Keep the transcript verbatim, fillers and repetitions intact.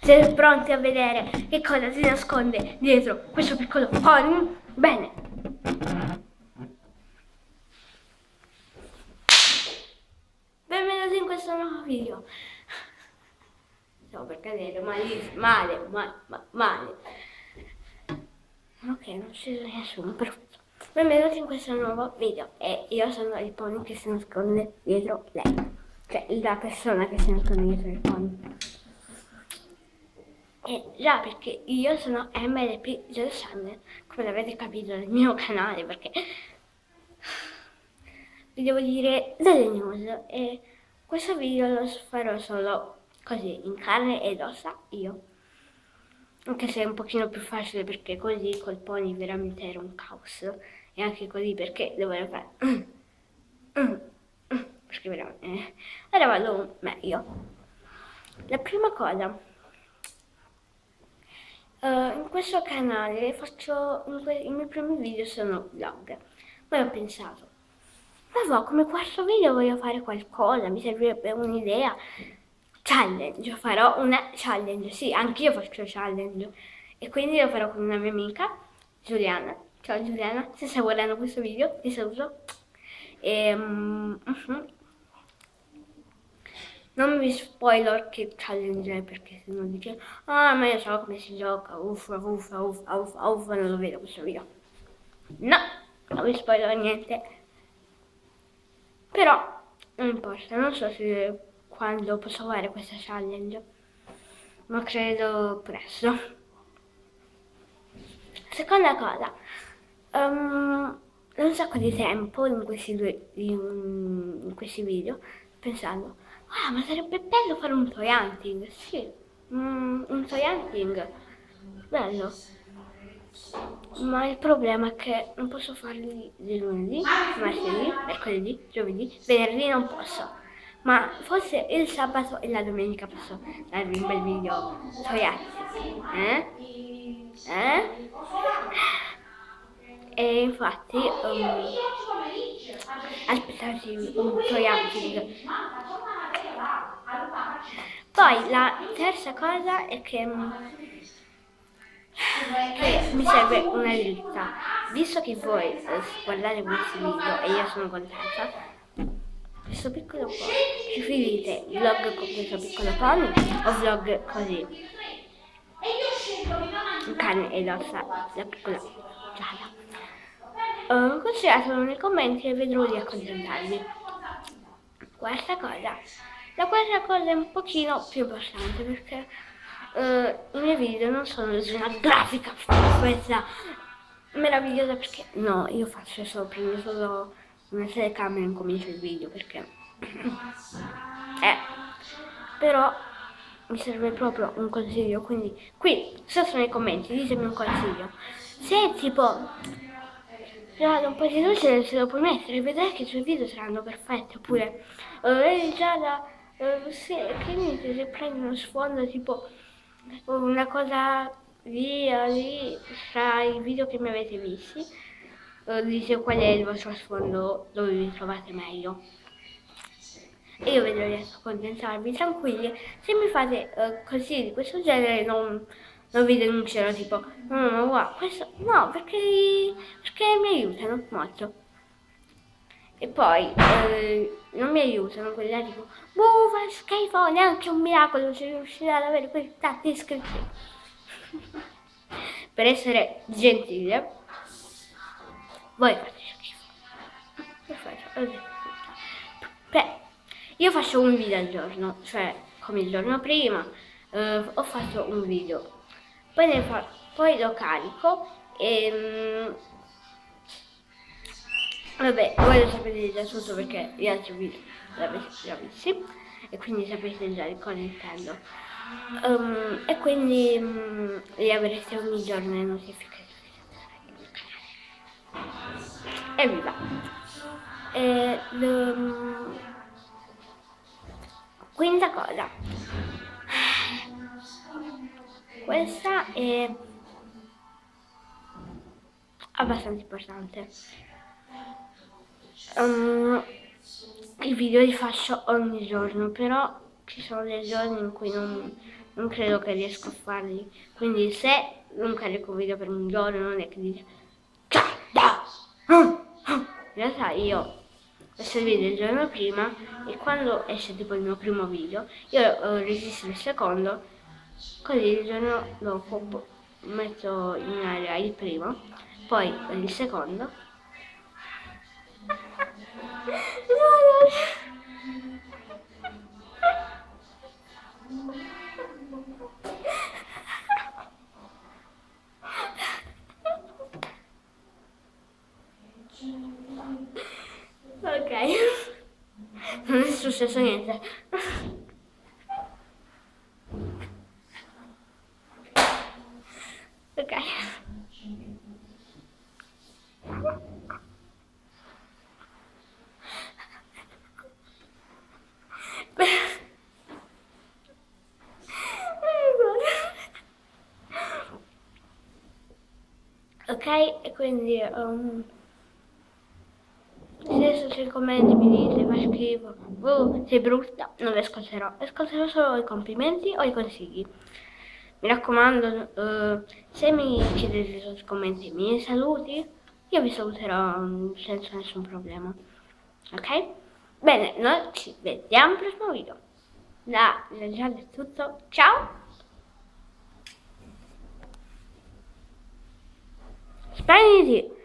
Siete pronti a vedere che cosa si nasconde dietro questo piccolo pony? Bene. Benvenuti in questo nuovo video. Stavo per cadere, male, male, ma, ma, male. Ok, non c'è nessuno, perfetto. Benvenuti in questo nuovo video e io sono il pony che si nasconde dietro lei. Cioè, la persona che si nasconde dietro il pony. E già, perché io sono M L P Zero Channel, come avete capito dal mio canale, perché vi devo dire delle news e questo video lo farò solo così, in carne ed ossa, io. Anche se è un pochino più facile perché così col pony veramente era un caos. E anche così perché dovevo fare... perché veramente... Eh, era vado meglio. La prima cosa... Uh, in questo canale faccio... In que- I miei primi video sono vlog. Poi ho pensato... Ma va, come quarto video voglio fare qualcosa, mi servirebbe un'idea. Challenge, farò una challenge, sì, anch'io faccio challenge. E quindi lo farò con una mia amica, Giuliana. Ciao Giuliana, se stai guardando questo video, ti saluto. E, um, uh-huh. Non vi spoiler che challenge è perché se no dice ah ma io so come si gioca, uffa uffa uffa uffa uffa, non lo vedo questo video. No, non vi spoiler niente. Però non importa, non so se quando posso fare questa challenge, ma credo presto. Seconda cosa, um, un sacco di tempo in questi, due, in, in questi video pensando, ah ma sarebbe bello fare un toy hunting, sì, mm, un toy hunting, bello. Ma il problema è che non posso farli di lunedì, martedì, mercoledì, giovedì, venerdì non posso. Ma forse il sabato e la domenica posso darvi un bel video toiati. Eh? Eh? E infatti um, aspettate un toiati. Poi la terza cosa è che che mi serve una dritta. Visto che voi eh, guardate questi video e io sono contenta, questo piccolo pony, preferite vlog con questo piccolo pony o vlog così? Un cane e l'ossa, la piccola gialla. Uh, consigliatelo nei commenti e vedrò di accontentarvi. Quarta cosa. La quarta cosa è un pochino più importante perché uh, i miei video non sono di una grafica questa meravigliosa perché no, io faccio solo, prendo solo una telecamera e incomincio il video perché eh, però mi serve proprio un consiglio, quindi qui sotto nei commenti ditemi un consiglio. Se tipo Giada, un po' di luce se lo puoi mettere, vedrai che i tuoi video saranno perfetti, oppure vedi uh, Giada, uh, sì, che niente, se prendi uno sfondo tipo una cosa lì, lì, tra i video che mi avete visti, uh, dite qual è il vostro sfondo dove vi trovate meglio. E io vedrò di accontentarvi, tranquilli, se mi fate uh, così di questo genere non, non vi denuncerò tipo, no, no, guarda, questo, no, perché, perché mi aiutano molto. E poi eh, non mi aiutano quelli là tipo, boh, fa schifo, neanche un miracolo se riuscirà ad avere quei tanti iscritti. Per essere gentile, voi fate schifo. Perfetto. Beh, io faccio un video al giorno, cioè come il giorno prima eh, ho fatto un video, poi, ne fa, poi lo carico e mm, vabbè, voi lo sapete già tutto perché gli altri video l'avete già visti e quindi sapete già di cosa intendo. Um, e quindi um, li avrete ogni giorno le notifiche sul canale. Evviva! E, um, quinta cosa, questa è abbastanza importante. Um, I video li faccio ogni giorno, però ci sono dei giorni in cui non, non credo che riesco a farli. Quindi se non carico un video per un giorno non è che dice ciao, da! In realtà io faccio il video il giorno prima e quando esce tipo il mio primo video io eh, registro il secondo, così il giorno dopo metto in aria il primo, poi il secondo. Ok, non è successo niente. Ok. Ok, e quindi um, se adesso c'è il commenti mi dite, fa schifo, oh, sei brutta, non vi ascolterò, ascolterò solo i complimenti o i consigli. Mi raccomando, uh, se mi chiedete sui commenti i miei saluti, io vi saluterò um, senza nessun problema. Ok? Bene, noi ci vediamo al prossimo video. Da Giada è tutto, ciao! Splendidi!